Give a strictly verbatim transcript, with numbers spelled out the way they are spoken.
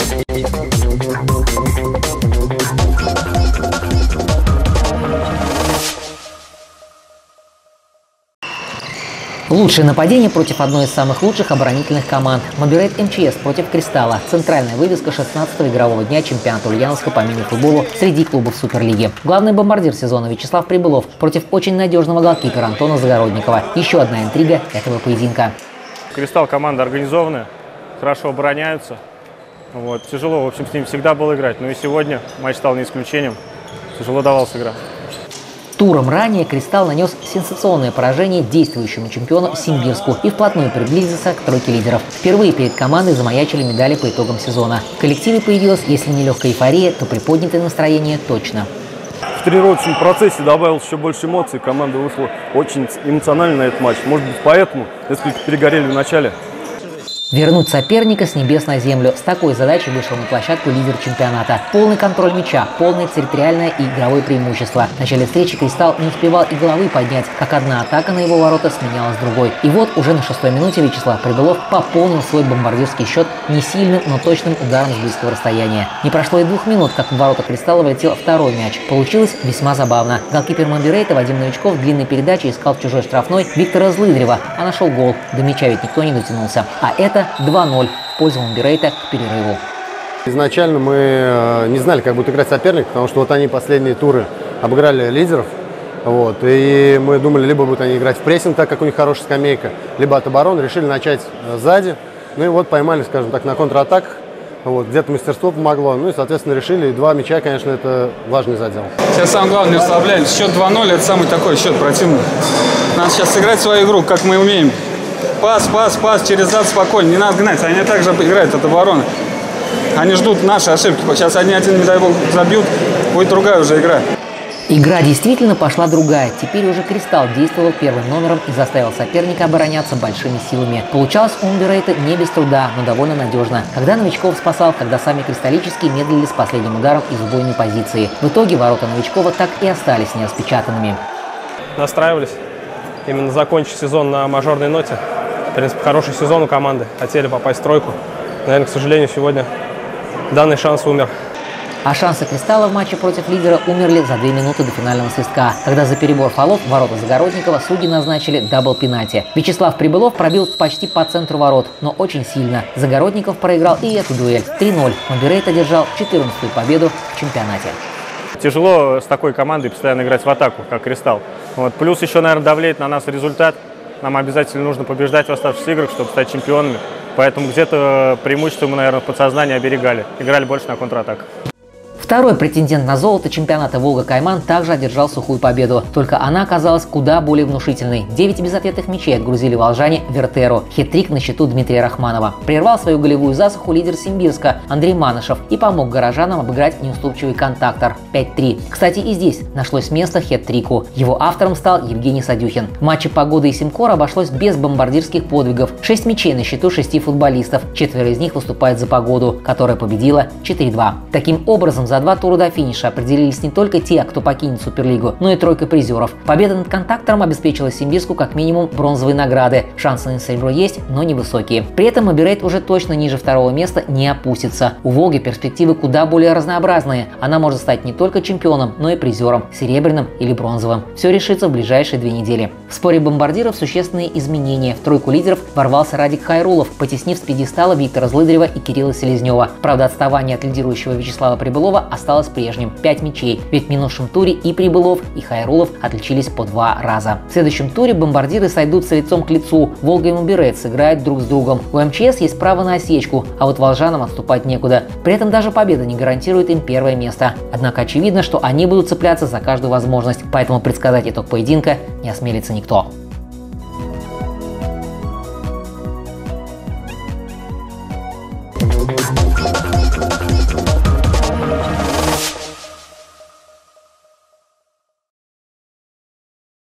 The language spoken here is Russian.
Лучшее нападение против одной из самых лучших оборонительных команд. Мобирейт эм че эс против Кристалла. Центральная вывеска шестнадцатого игрового дня чемпионата Ульяновска по мини-футболу среди клубов Суперлиги. Главный бомбардир сезона Вячеслав Прибылов против очень надежного голкипера Антона Загородникова. Еще одна интрига этого поединка. Кристалл команда организованная, хорошо обороняются. Вот. Тяжело, в общем, с ним всегда было играть. Но и сегодня матч стал не исключением. Тяжело давалась игра. Туром ранее Кристалл нанес сенсационное поражение действующему чемпиону Симбирску и вплотную приблизился к тройке лидеров. Впервые перед командой замаячили медали по итогам сезона. В коллективе появилась, если не легкая эйфория, то приподнятое настроение точно. В тренировочном процессе добавилось еще больше эмоций. Команда вышла очень эмоционально на этот матч. Может быть, поэтому несколько перегорели в начале. Вернуть соперника с небес на землю. С такой задачей вышел на площадку лидер чемпионата. Полный контроль мяча, полное территориальное и игровое преимущество. В начале встречи Кристалл не успевал и головы поднять, как одна атака на его ворота сменялась другой. И вот уже на шестой минуте Вячеслав Прибылов пополнил свой бомбардирский счет не сильным, но точным ударом с близкого расстояния. Не прошло и двух минут, как в ворота Кристалла влетел второй мяч. Получилось весьма забавно. Голкипер Мобирейта Вадим Новичков в длинной передаче искал в чужой штрафной Виктора Злыдрева, а нашел гол. До мяча ведь никто не дотянулся. А это два ноль в пользу Мобирейта к перерыву. Изначально мы не знали, как будет играть соперник, потому что вот они последние туры обыграли лидеров. Вот, и мы думали, либо будут они играть в прессинг, так как у них хорошая скамейка, либо от обороны. Решили начать сзади. Ну и вот поймали, скажем так, на контратаках. Вот, где-то мастерство помогло. Ну и, соответственно, решили. Два мяча, конечно, это важный задел. Сейчас самое главное, не расслабляемся. Счет два ноль – это самый такой счет противный. Надо сейчас сыграть свою игру, как мы умеем. Пас, пас, пас, через зад спокойно. Не надо гнать. Они также играют от обороны. Они ждут наши ошибки. Сейчас они один, не дай бог, забьют. Будет другая уже игра. Игра действительно пошла другая. Теперь уже Кристалл действовал первым номером и заставил соперника обороняться большими силами. Получалось у Мобирейта не без труда, но довольно надежно. Когда Новичков спасал, когда сами кристаллические медлили с последним ударом из убойной позиции. В итоге ворота Новичкова так и остались нераспечатанными. Настраивались. Именно закончить сезон на мажорной ноте. В принципе, хороший сезон у команды. Хотели попасть в тройку. Наверное, к сожалению, сегодня данный шанс умер. А шансы Кристалла в матче против лидера умерли за две минуты до финального свистка, когда за перебор фолов в ворота Загородникова судьи назначили дабл-пенальти. Вячеслав Прибылов пробил почти по центру ворот, но очень сильно. Загородников проиграл и эту дуэль. три ноль. Мобирейт одержал четырнадцатую победу в чемпионате. Тяжело с такой командой постоянно играть в атаку, как Кристалл. Вот. Плюс еще, наверное, давлеет на нас результат. Нам обязательно нужно побеждать в оставшихся играх, чтобы стать чемпионами. Поэтому где-то преимущество мы, наверное, в подсознании оберегали. Играли больше на контратаках. Второй претендент на золото чемпионата Волга-Кайман также одержал сухую победу. Только она оказалась куда более внушительной. Девять безответных мячей отгрузили волжане Вертеру. Хет-трик на счету Дмитрия Рахманова. Прервал свою голевую засуху лидер Симбирска Андрей Манышев и помог горожанам обыграть неуступчивый Контактор пять три. Кстати, и здесь нашлось место хет-трику. Его автором стал Евгений Садюхин. В матче «Погода» и «Симкор» обошлось без бомбардирских подвигов. Шесть мячей на счету шести футболистов. Четверо из них выступают за «Погоду», которая победила четыре два. Таким образом, за два тура до финиша определились не только те, кто покинет Суперлигу, но и тройка призеров. Победа над Контактором обеспечила Симбирску как минимум бронзовые награды. Шансы на серебро есть, но невысокие. При этом Мобирейт уже точно ниже второго места не опустится. У Волги перспективы куда более разнообразные. Она может стать не только чемпионом, но и призером, серебряным или бронзовым. Все решится в ближайшие две недели. В споре бомбардиров существенные изменения. В тройку лидеров ворвался Радик Хайрулов, потеснив с пьедестала Виктора Злыдрева и Кирилла Селезнева. Правда, отставание от лидирующего Вячеслава Прибылова осталось прежним – пять мячей, ведь в минувшем туре и Прибылов, и Хайрулов отличились по два раза. В следующем туре бомбардиры сойдутся лицом к лицу. Волга и Мобирейт сыграют друг с другом. У эм че эс есть право на осечку, а вот волжанам отступать некуда. При этом даже победа не гарантирует им первое место. Однако очевидно, что они будут цепляться за каждую возможность, поэтому предсказать итог поединка не осмелится никто. We'll be right back.